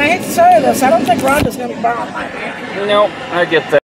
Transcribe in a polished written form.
I hate to say this, I don't think Rhonda's going to be borrowing my van. Nope, I get that.